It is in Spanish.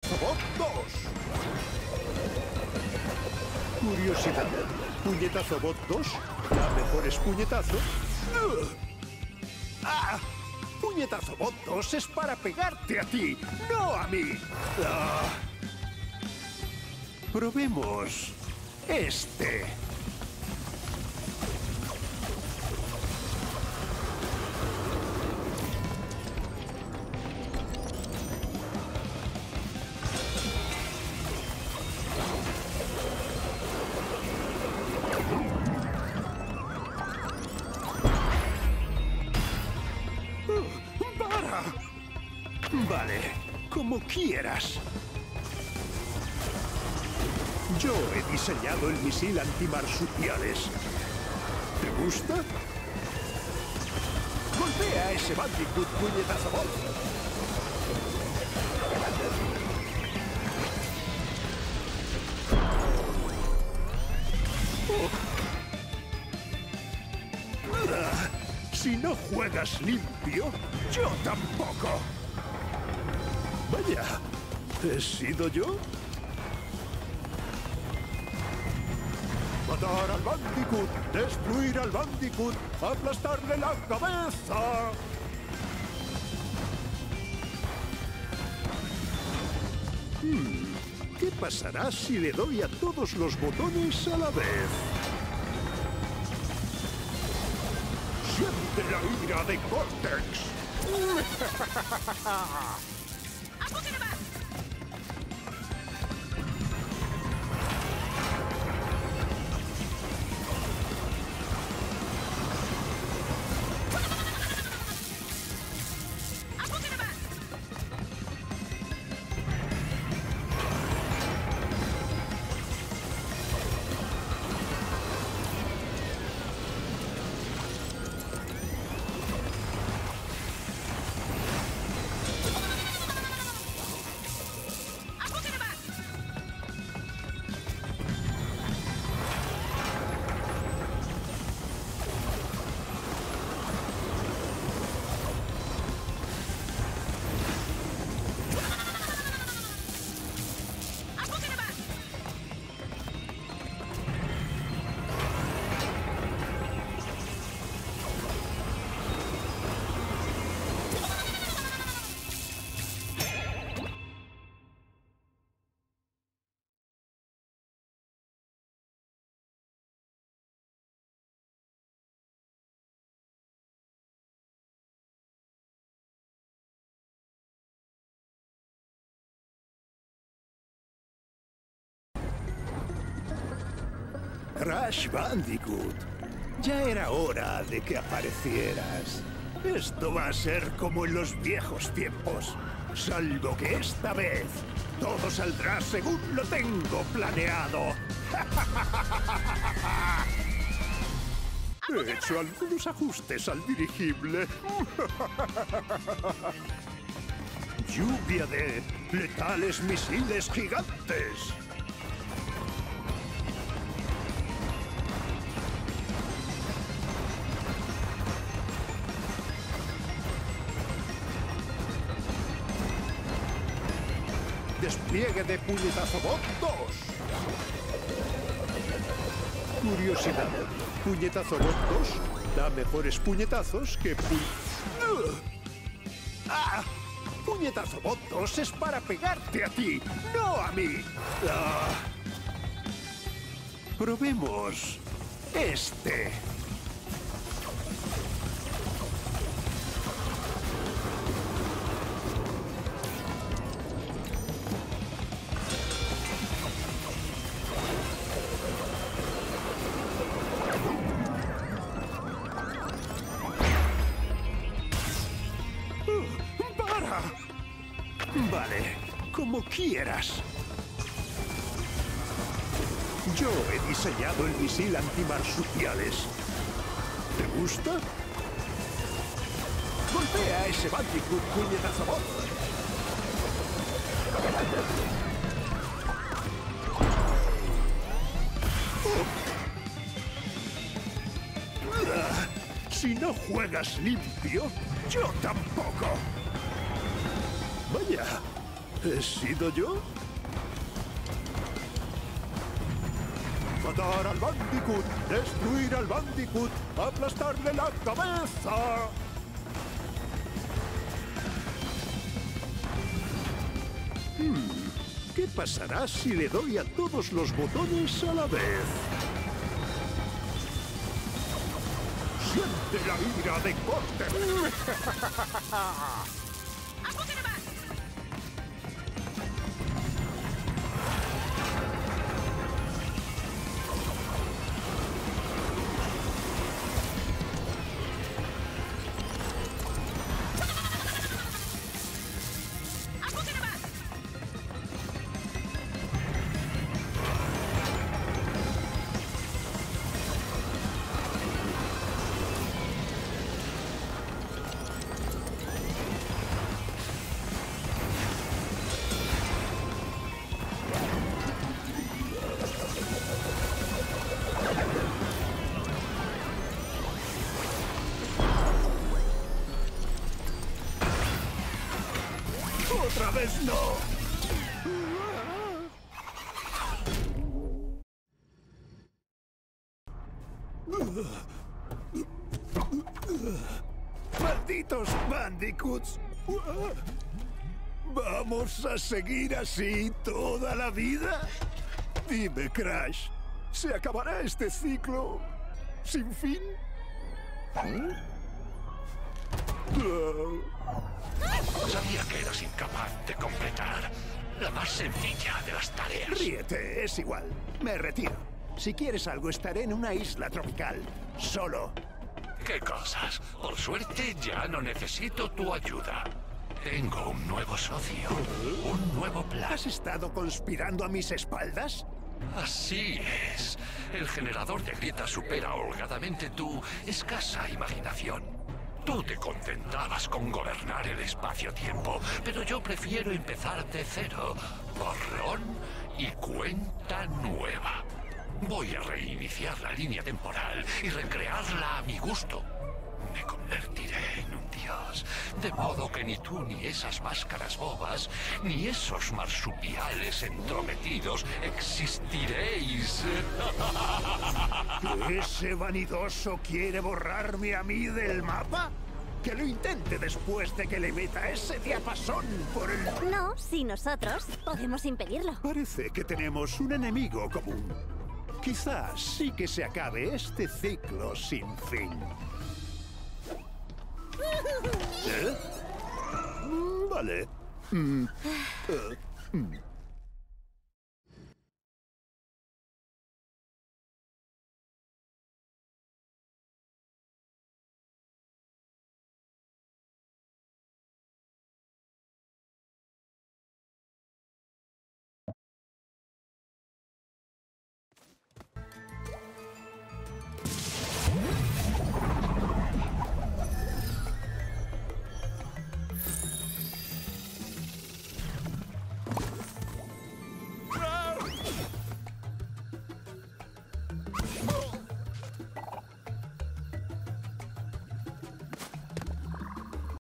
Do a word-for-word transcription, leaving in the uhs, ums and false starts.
Puñetazobot dos. Curiosidad. Puñetazobot dos da mejores puñetazos. ¡Ah! Puñetazobot dos es para pegarte a ti, no a mí. Ah. Probemos este. Vale, como quieras. Yo he diseñado el misil antimarsupiales. ¿Te gusta? Golpea a ese Bandicoot, puñetazobot. Oh. Ah, si no juegas limpio, yo tampoco. Vaya, ¿he sido yo? Matar al Bandicoot, destruir al Bandicoot, aplastarle la cabeza. Hmm, ¿qué pasará si le doy a todos los botones a la vez? ¡Siente la ira de Cortex! Crash Bandicoot, ya era hora de que aparecieras. Esto va a ser como en los viejos tiempos, salvo que esta vez todo saldrá según lo tengo planeado. He hecho algunos ajustes al dirigible. Lluvia de letales misiles gigantes. Despliegue de Puñetazobot dos. Curiosidad. Puñetazobot dos da mejores puñetazos que pu... ¡Ah! Puñetazobot dos es para pegarte a ti, no a mí. Ah. Probemos este. Vale, como quieras. Yo he diseñado el misil antimarsupiales. ¿Te gusta? Golpea a ese Bandicoot, puñetazobot. Oh. Ah, si no juegas limpio, yo tampoco. Vaya, ¿He sido yo? Matar al Bandicoot, destruir al Bandicoot, aplastarle la cabeza. Hmm, ¿qué pasará si le doy a todos los botones a la vez? ¡Siente la ira de Cortex! ¡Otra vez no! ¡Malditos Bandicoots! ¿Vamos a seguir así toda la vida? Dime, Crash, ¿se acabará este ciclo sin fin? ¿Eh? Sabía que eras incapaz de completar la más sencilla de las tareas. Ríete, es igual. Me retiro. Si quieres algo, estaré en una isla tropical, solo. ¿Qué cosas? Por suerte ya no necesito tu ayuda. Tengo un nuevo socio, un nuevo plan. ¿Has estado conspirando a mis espaldas? Así es. El generador de grietas supera holgadamente tu escasa imaginación. Tú te contentabas con gobernar el espacio-tiempo, pero yo prefiero empezar de cero, borrón y cuenta nueva. Voy a reiniciar la línea temporal y recrearla a mi gusto. Me convertiré en un dios, de modo que ni tú ni esas máscaras bobas, ni esos marsupiales entrometidos existiréis. ¿Ese vanidoso quiere borrarme a mí del mapa? Que lo intente después de que le meta ese diapasón por el... No, si nosotros podemos impedirlo. Parece que tenemos un enemigo común. Quizás sí que se acabe este ciclo sin fin. ¿Eh? Mm, Vale. Mm, eh, mm.